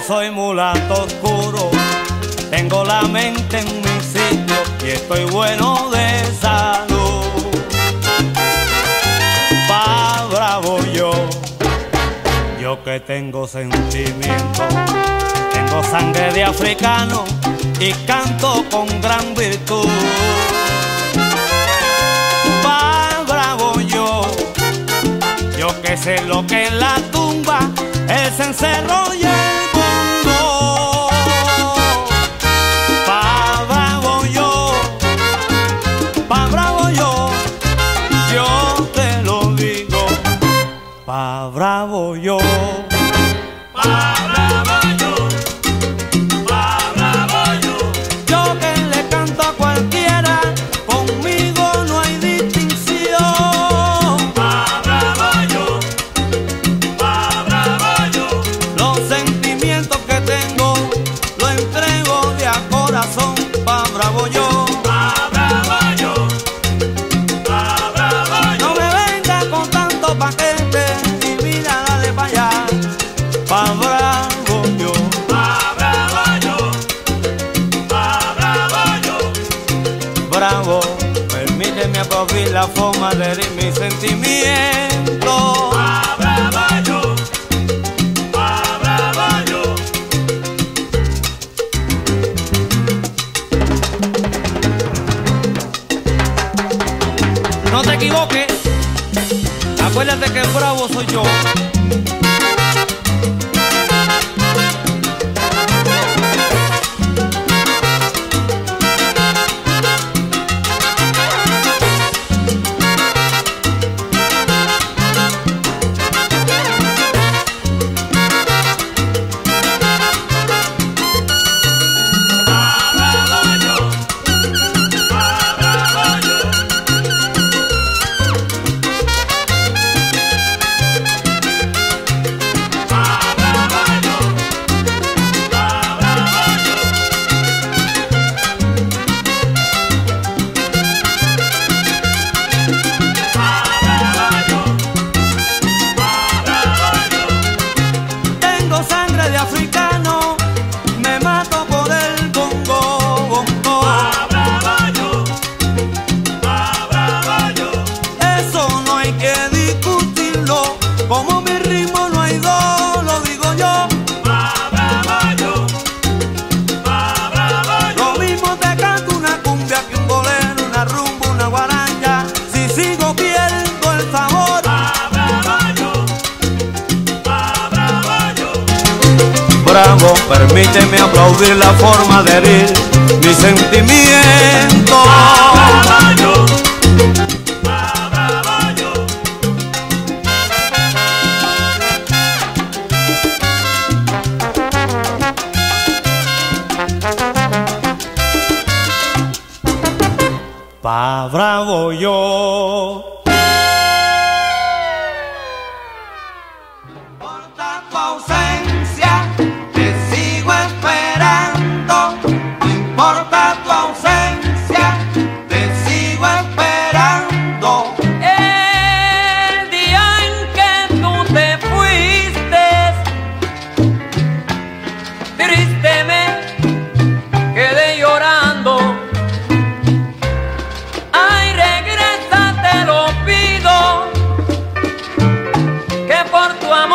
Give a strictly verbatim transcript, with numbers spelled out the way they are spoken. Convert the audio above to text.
soy mulato oscuro, tengo la mente en mi sitio y estoy bueno de salud. Pa' bravo yo, yo que tengo sentimiento, tengo sangre de africano y canto con gran virtud. Pa' bravo yo, yo que sé lo que es la tumba, el cencerro y el bongo. Pa' bravo yo, pa' bravo yo, yo te lo digo. Pa' bravo yo, Pa' bravo yo, pa' bravo yo, yo que le canto a cualquiera, conmigo no hay distinción. pa' bravo yo, pa' bravo yo, Los sentimientos que tengo lo entrego de a corazón. Pa' bravo yo, pa' bravo yo, pa' bravo yo, no me venga con tanto paquete y mira, dale pa' allá. Pa' bravo yo, pa' bravo yo, pa' bravo yo, bravo, permíteme aplaudir la forma de herir mis sentimientos. pa' bravo yo, pa' bravo yo. No te equivoques, acuérdate que el bravo soy yo. Pa' bravo yo, pa' bravo yo, pa' bravo yo, pa' bravo yo, pa' bravo yo, pa' bravo yo, Tengo sangre de africano, me mato por el bongo, bongo. pa' bravo yo, pa' bravo yo, Eso no hay que discutirlo, como mi ritmo no hay dos, lo digo yo. pa' bravo yo, pa' bravo yo, Lo mismo te canto una cumbia que un bolero, una rumba, una guaranja. Si sigo pierdo el sabor. pa' bravo yo, pa' bravo yo. Bravo, permíteme aplaudir la forma de herir mis sentimientos. Pa' bravo yo, pa' bravo yo, Pa' bravo yo.